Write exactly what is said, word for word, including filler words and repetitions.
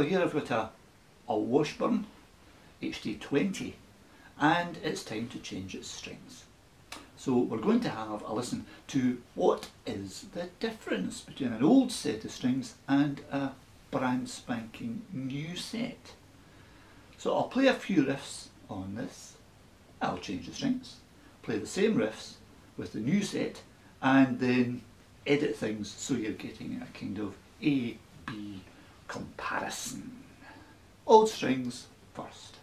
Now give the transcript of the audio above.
So here I've got a, a Washburn H D twenty, and it's time to change its strings. So we're going to have a listen to what is the difference between an old set of strings and a brand spanking new set. So I'll play a few riffs on this, I'll change the strings, play the same riffs with the new set, and then edit things so you're getting a kind of A B comparison. Old strings first.